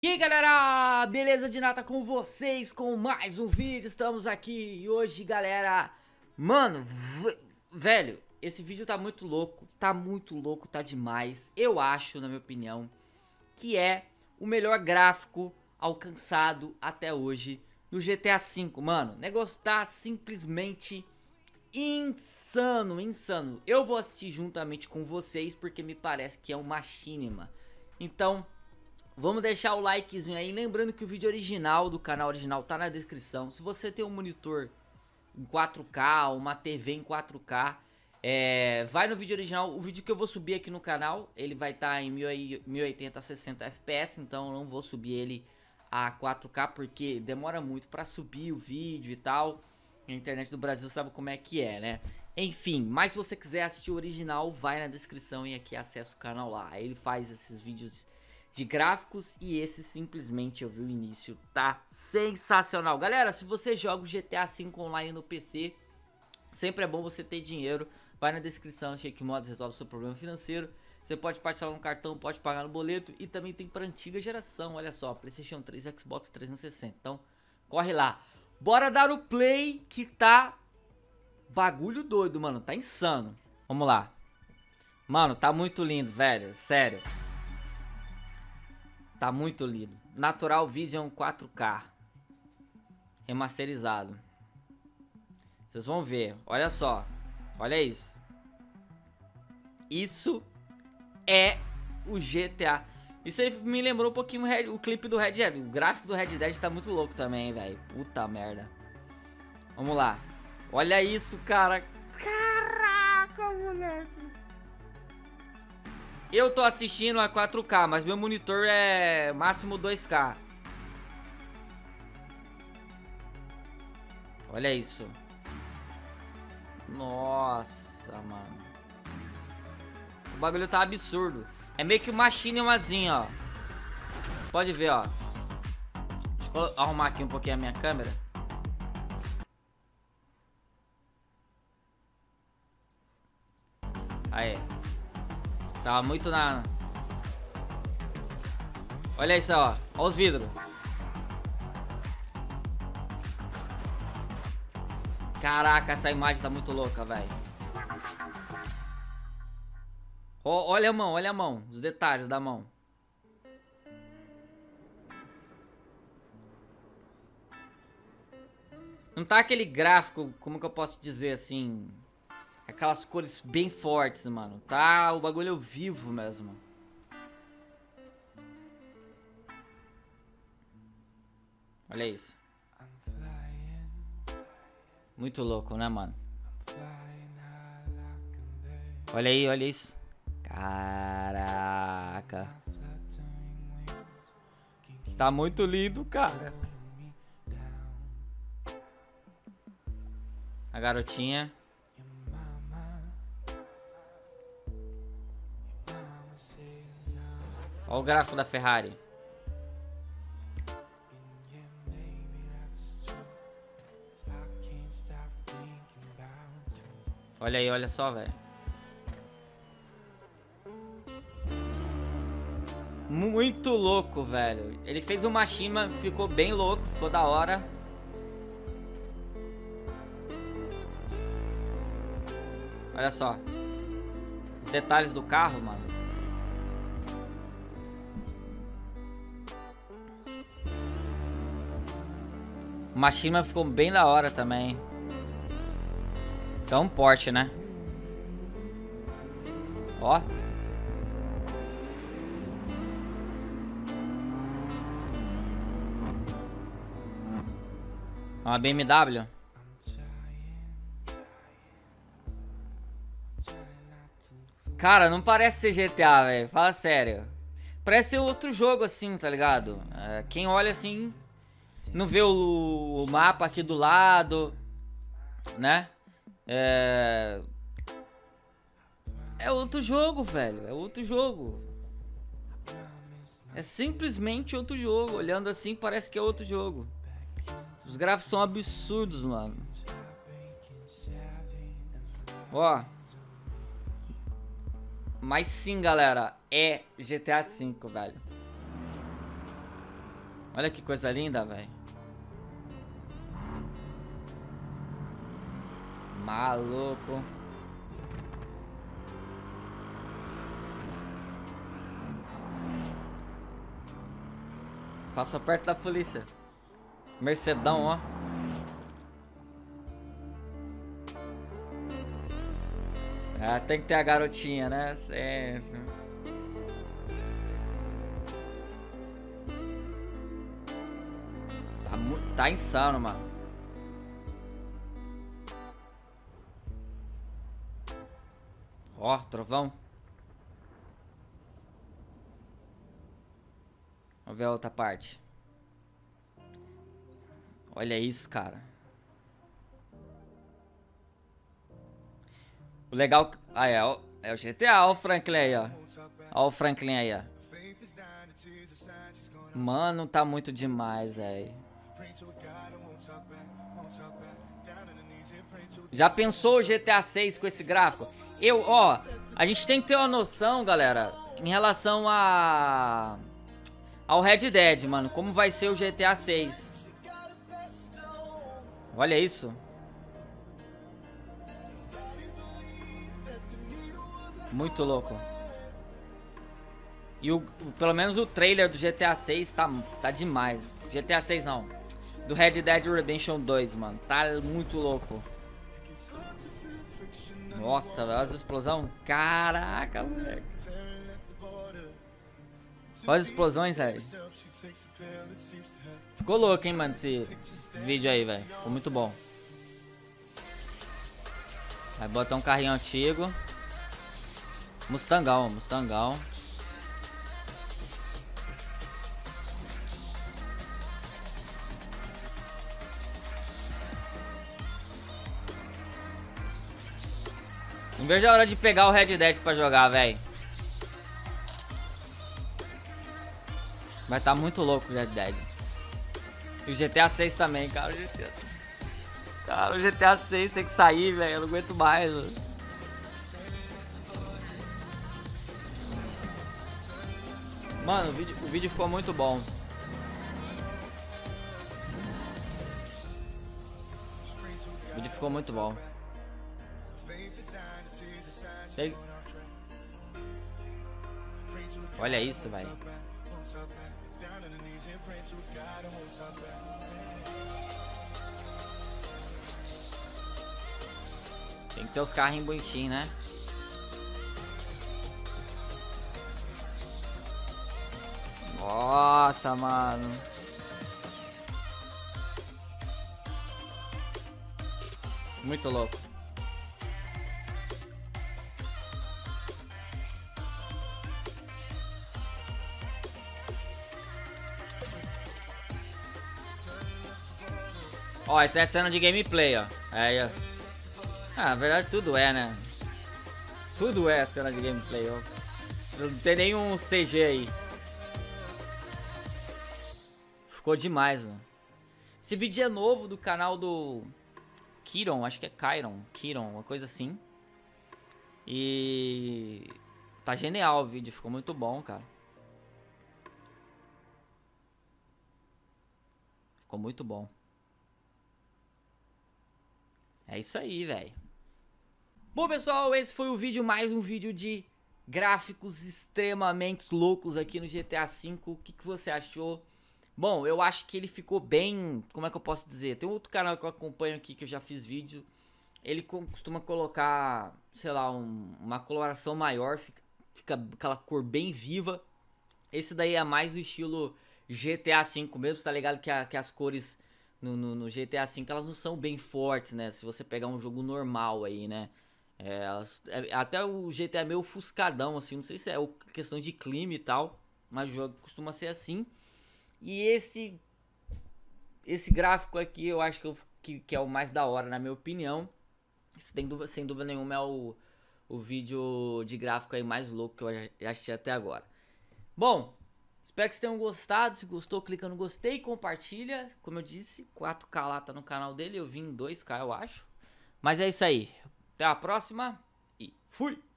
E aí galera, beleza de nada com vocês com mais um vídeo, estamos aqui e hoje galera, mano, velho, esse vídeo tá muito louco, tá demais. Eu acho, na minha opinião, que é o melhor gráfico alcançado até hoje no GTA V, mano. O negócio tá simplesmente insano, insano. Eu vou assistir juntamente com vocês porque me parece que é um machinima. Então vamos deixar o likezinho aí, lembrando que o vídeo original do canal original tá na descrição. Se você tem um monitor em 4K, uma TV em 4K, vai no vídeo original. O vídeo que eu vou subir aqui no canal, ele vai estar em 1080 a 60 FPS, então eu não vou subir ele a 4K porque demora muito pra subir o vídeo e tal. A internet do Brasil sabe como é que é, né? Enfim, mas se você quiser assistir o original, vai na descrição e aqui acessa o canal lá. Ele faz esses vídeos de gráficos e esse simplesmente eu vi o início, tá sensacional. Galera, se você joga o GTA V online no PC, sempre é bom você ter dinheiro. Vai na descrição, Shake Mods resolve o seu problema financeiro. Você pode parcelar no cartão, pode pagar no boleto e também tem para antiga geração, olha só, PlayStation 3, Xbox 360. Então, corre lá. Bora dar o play que tá bagulho doido, mano, tá insano. Vamos lá. Mano, tá muito lindo, velho, sério. Tá muito lindo. Natural Vision 4K. Remasterizado. Vocês vão ver. Olha só. Olha isso. Isso é o GTA. Isso aí me lembrou um pouquinho o clipe do Red Dead. O gráfico do Red Dead tá muito louco também, velho. Puta merda. Vamos lá. Olha isso, cara. Caraca, moleque. Eu tô assistindo a 4K, mas meu monitor é máximo 2K. Olha isso. Nossa, mano. O bagulho tá absurdo. É meio que uma machinemazinha, ó. Pode ver, ó. Deixa eu arrumar aqui um pouquinho a minha câmera. Aí. Tava muito na... Olha isso, ó. Olha os vidros. Caraca, essa imagem tá muito louca, velho. Olha a mão, olha a mão. Os detalhes da mão. Não tá aquele gráfico, como que eu posso dizer assim... Aquelas cores bem fortes, mano. Tá o bagulho vivo mesmo. Olha isso. Muito louco, né, mano? Olha aí, olha isso. Caraca. Tá muito lindo, cara. A garotinha. Olha o gráfico da Ferrari. Olha aí, olha só, velho. Muito louco, velho. Ele fez uma machinima, ficou bem louco, ficou da hora. Olha só. Os detalhes do carro, mano. O machinima ficou bem da hora também. Isso é um Porsche, né? Ó. Uma BMW. Cara, não parece ser GTA, velho. Fala sério. Parece ser outro jogo assim, tá ligado? Quem olha assim... Não vê o mapa aqui do lado, né? É outro jogo, velho. É outro jogo. É simplesmente outro jogo. Olhando assim, parece que é outro jogo. Os gráficos são absurdos, mano. Ó. Mas sim, galera. É GTA V, velho. Olha que coisa linda, velho. Maluco. Passou perto da polícia. Mercedão, ó. Ah, tem que ter a garotinha, né? Sempre. Tá insano, mano. Ó, trovão. Vamos ver a outra parte. Olha isso, cara. O legal... Ah, é o GTA. Ó o Franklin aí, ó. Ó o Franklin aí, ó. Mano, tá muito demais, velho. Já pensou o GTA 6 com esse gráfico? Ó, a gente tem que ter uma noção, galera, em relação ao Red Dead, mano. Como vai ser o GTA 6. Olha isso. Muito louco. E pelo menos o trailer do GTA 6 tá demais. GTA 6 não. Do Red Dead Redemption 2, mano. Tá muito louco. Nossa, olha as explosões. Caraca, moleque. Olha as explosões, velho. Ficou louco, hein, mano, esse vídeo aí, velho. Ficou muito bom. Vai botar um carrinho antigo. Mustangão, Mustangão. Não vejo a hora de pegar o Red Dead pra jogar, velho. Vai tá muito louco o Red Dead. E o GTA 6 também, cara. O GTA 6 tem que sair, velho. Eu não aguento mais. Mano, o vídeo ficou muito bom. O vídeo ficou muito bom. Olha isso, velho. Tem que ter os carrinhos bonitinhos, né? Nossa, mano. Muito louco. Ó, essa é a cena de gameplay, ó. Aí, ó. Ah, na verdade tudo é, né? Tudo é cena de gameplay, ó. Não tem nenhum CG aí. Ficou demais, mano. Esse vídeo é novo do canal do Kiron, acho que é Kiron, uma coisa assim. E tá genial o vídeo, ficou muito bom, cara. Ficou muito bom. É isso aí, velho. Bom, pessoal, esse foi o vídeo, mais um vídeo de gráficos extremamente loucos aqui no GTA V. O que você achou? Bom, eu acho que ele ficou bem... Como é que eu posso dizer? Tem outro canal que eu acompanho aqui que eu já fiz vídeo. Ele costuma colocar, sei lá, uma coloração maior. Fica aquela cor bem viva. Esse daí é mais do estilo GTA V mesmo, tá ligado? Que as cores no GTA V elas não são bem fortes, né? Se você pegar um jogo normal aí, né? Até o GTA é meio ofuscadão, assim. Não sei se é questão de clima e tal, mas o jogo costuma ser assim. E esse gráfico aqui eu acho que é o mais da hora, na minha opinião. Isso sem dúvida nenhuma é o vídeo de gráfico aí mais louco que eu já assisti até agora. Bom, espero que vocês tenham gostado. Se gostou, clica no gostei, compartilha. Como eu disse, 4K lá tá no canal dele. Eu vim em 2K, eu acho. Mas é isso aí. Até a próxima e fui!